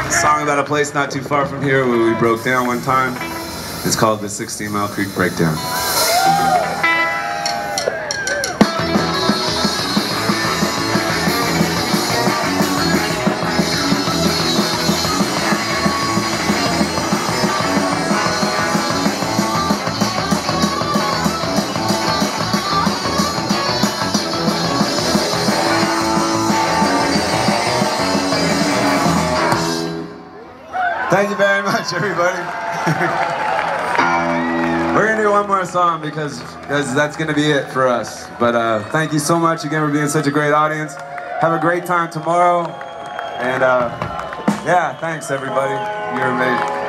Song about a place not too far from here where we broke down one time. It's called the 16 Mile Creek Breakdown. Thank you very much, everybody. We're gonna do one more song because that's gonna be it for us. But thank you so much again for being such a great audience. Have a great time tomorrow. And yeah, thanks everybody. You're amazing.